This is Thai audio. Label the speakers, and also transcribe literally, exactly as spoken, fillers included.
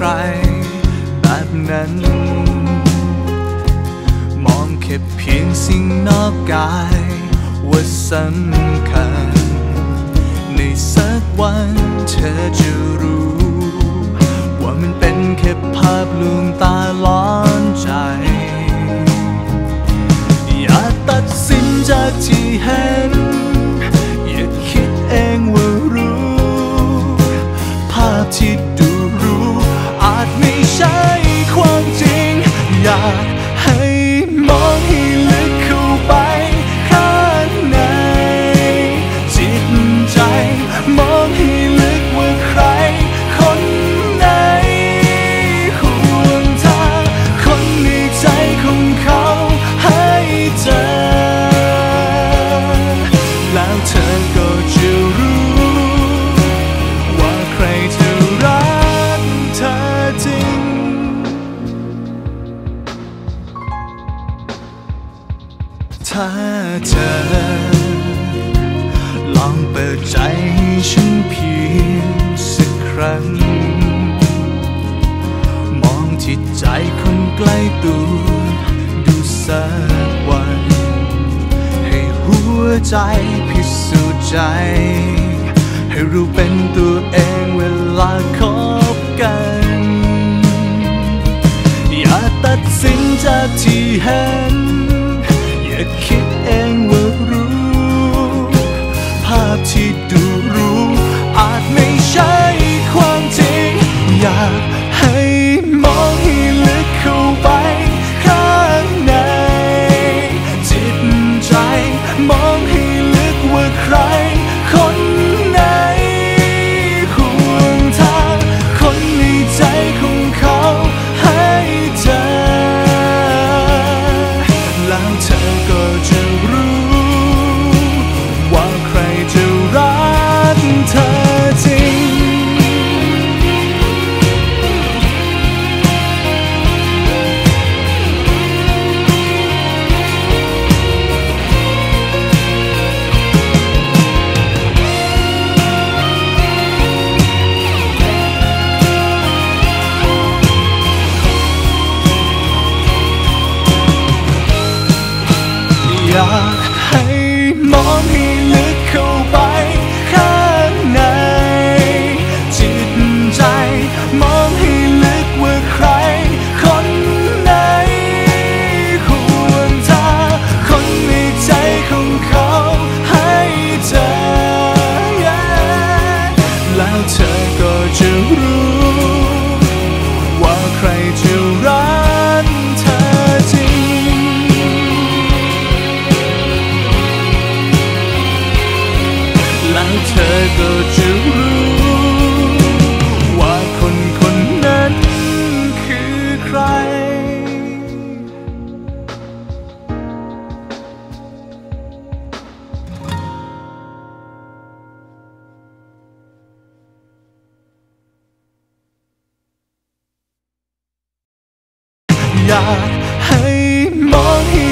Speaker 1: รแบบนั้นมองแค่เพียงสิ่งนอกกายว่าสำคัญในสักวันเธอจะรู้ว่ามันเป็นแค่ภาพลวงตาล้อนใจอย่าตัดสินจากที่เห็นอย่าคิดเองว่ารู้ภาพที่ดูรู้อาจไม่ใช่ความจริงอยากให้มองให้ลึกเข้าไปข้างในจิตใจมองให้ลึกว่าใครคนไหนห่วงเธอคนในใจของเขาให้เจอแล้วเธอก็จะรู้ว่าใครจะรักเธอจริงถ้าเธอลองเปิดใจให้ฉันเพียงสักครั้งมองที่ใจคนใกล้ตัวดูสักวันให้หัวใจพิสูจน์ใจให้รู้เป็นตัวเองเวลาคบกันอย่าตัดสินจากที่เห็นอย่าคิดเองว่ารู้ภาพที่ดูรู้อาจไม่ใช่ความจริงอยากให้มองให้ลึกเข้าไปข้างในจิตใจมองให้ลึกว่าใครคนไหนห่วงเธอคนในใจของเขาให้เจอแล้วเธอก็จะรู้ว่าใครจะรักเธอจริงอยากให้มองให้ลึกเข้าไปข้างในจิตใจมองให้ลึกว่าใครคนไหนห่วงเธอคนในใจของเขาให้เจอแล้วเธอก็จะรู้ว่าใครจะรักเธอจริงแล้วเธอก็จะรู้ว่าคนคนนั้นคือใครอยากให้มองให้